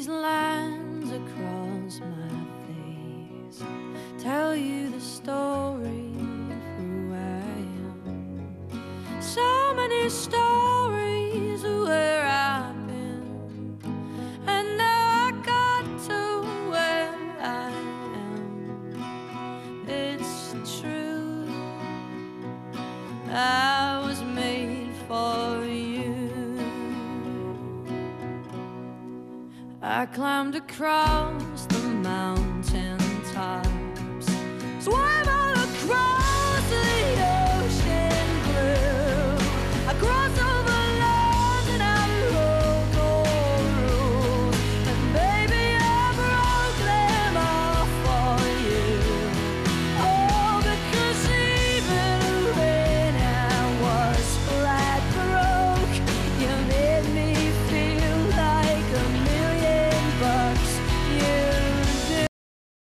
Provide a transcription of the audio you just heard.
these lines across my face tell you the story of who I am. So many stories of where I've been, and now I got to where I am. It's true, I was made for you. I climbed across the mountain tops, swam